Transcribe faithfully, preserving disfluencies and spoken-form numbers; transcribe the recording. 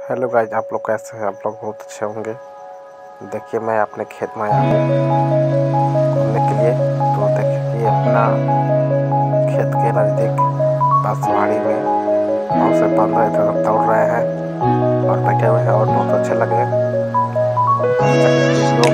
Hello guys, आप लोग कैसे हैं? आप लोग बहुत अच्छे होंगे। देखिए, मैं अपने खेत में आया हूँ घूमने के लिए। तो देखिए, अपना खेत के नज़दीक बांसवाड़ी में बहुत से बंदर इधर दौड़ रहे हैं और बैठे हुए हैं और बहुत अच्छे लगे। वीडियो